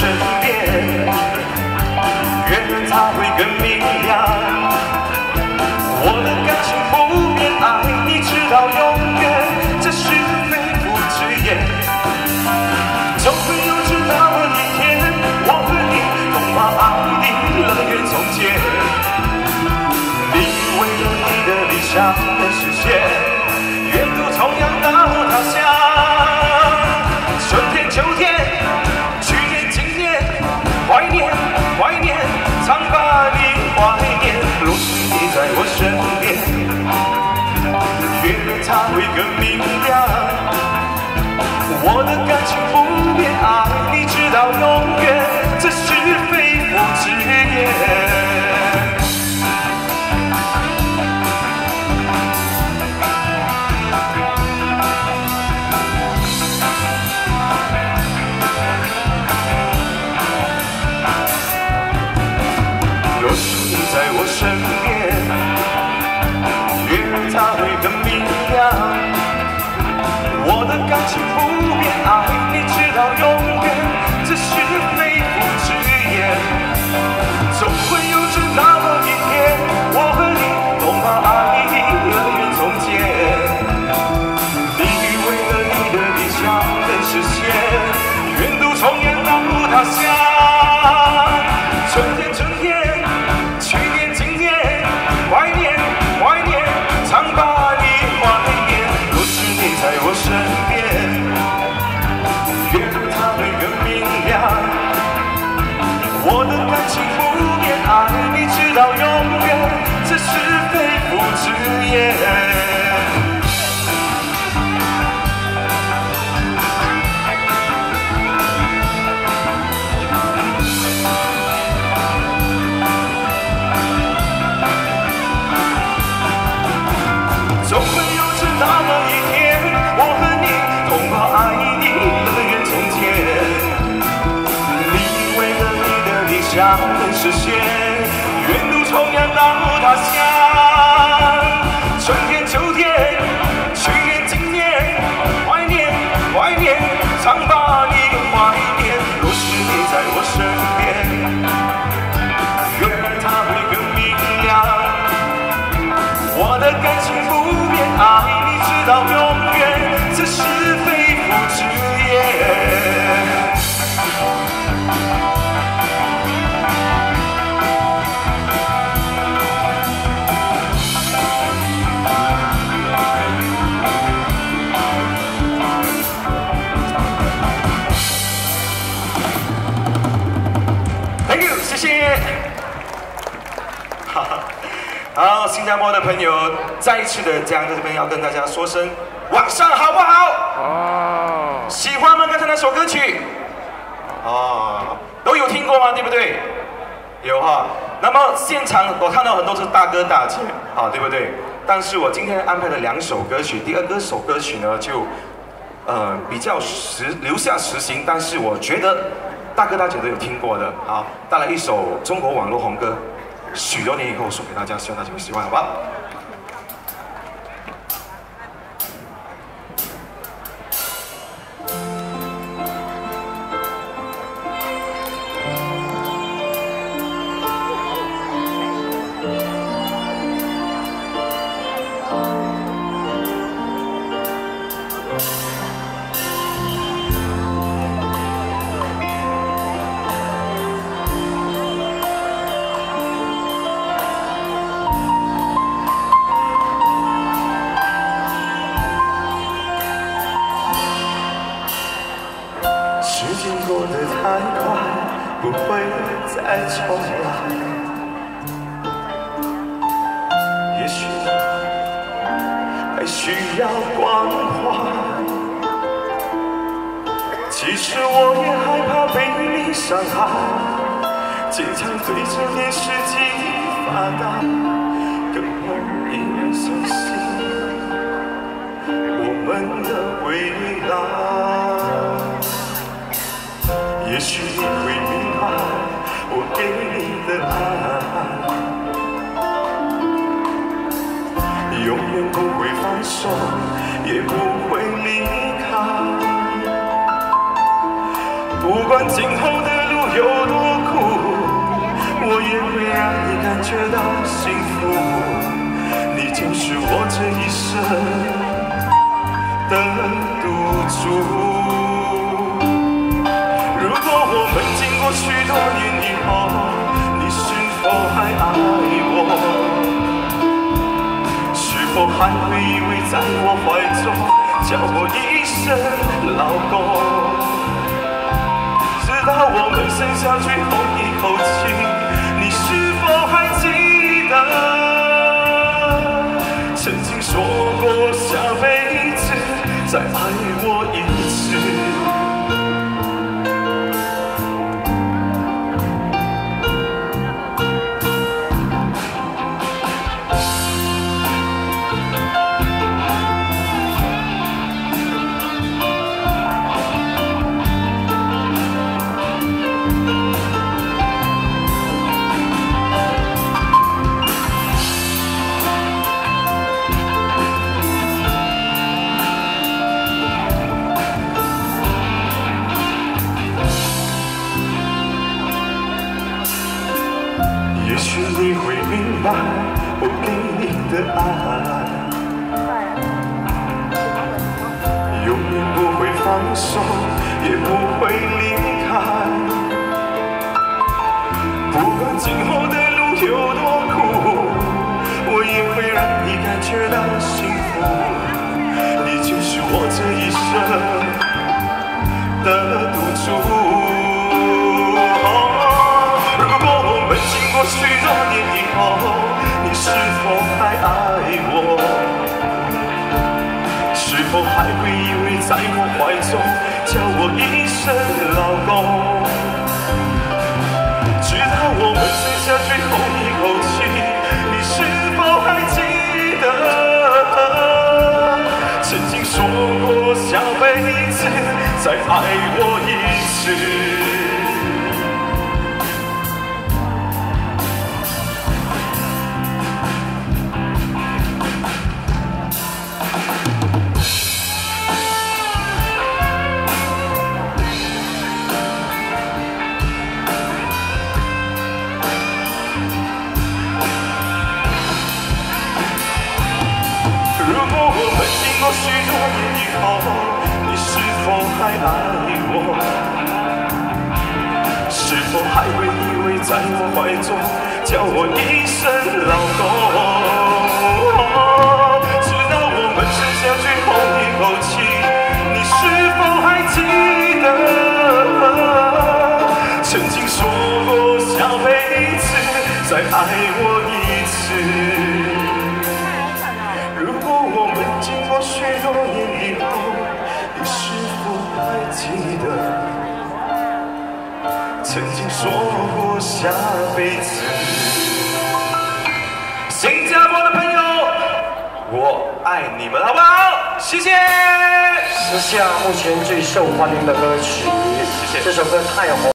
身边，月它会更明亮。我的感情不变，爱你直到永远，这是肺腑之言。总会有这那么一天，我和你同把爱的乐园重建。你为了你的理想的实现，远渡重洋到他乡。春天、秋天，去年、今年，怀念，怀念，常把你怀念。若是你在我身边，月它会更明亮。我的感情不变，爱你直到永远，这是肺腑之言。若是你在我身边，月它会更明亮。我的感情不变，爱你直到永远，这是肺腑之言。总会有这那么一天，我和你同把爱的乐园重建。你为了你的理想能实现，远渡重洋到他乡。春天，春天，去年，今年，怀念，怀念，常把你怀念。若是你在我身边，月它会更明亮。我的感情不变，爱你直到永远，这是肺腑之言。总会有这那么一天，我和你同把爱的乐园重建。你为了你的理想能实现，远渡重洋到他乡。春天，秋天，去年，今年，怀念，怀念，常把你怀念。若是你在我身边，月它会更明亮。我的感情不变，爱你直到永远，这是肺腑之言。Thank you， 谢谢。好，新加坡的朋友，再一次的这样在这边要跟大家说声晚上好不好？哦，喜欢吗？刚才那首歌曲？哦，都有听过吗？对不对？有哈。那么现场我看到很多是大哥大姐，啊，对不对？但是我今天安排了2首歌曲，第2首歌曲呢就比较留下实行，但是我觉得大哥大姐都有听过的。好，带来一首中国网络红歌。许多年以后送给大家，希望大家会喜欢，好吧？过得太快，不会再重来。也许还需要关怀，其实我也害怕被你伤害，经常对着电视机发呆，可我依然相信我们的未来。也许你会明白我给你的爱，永远不会放手，也不会离开。不管今后的路有多苦，我也会让你感觉到幸福。你就是我这一生的赌注。如果我们经过许多年以后，你是否还爱我？是否还会依偎在我怀中，叫我一声老公？直到我们剩下最后一口气，你是否还记得曾经说过下辈子再爱我一次？也许你会明白我给你的爱，永远不会放手，也不会离开。不管今后的路有多苦，我也会让你感觉到幸福。你就是我这一生的赌注。经过许多年以后，你是否还爱我？是否还会依偎在我怀中，叫我一声老公？直到我们剩下最后一口气，你是否还记得曾经说过下辈子再爱我一次？经过许多年以后，你是否还爱我？是否还会依偎在我怀中，叫我一声老公？直到我们剩下最后一口气，你是否还记得曾经说过下辈子再爱我一次？经过许多年以后，你是否还记得曾经说过下辈子？新加坡的朋友，我爱你们，好不好？谢谢。 时下目前最受欢迎的歌曲， 谢谢。 这首歌太红。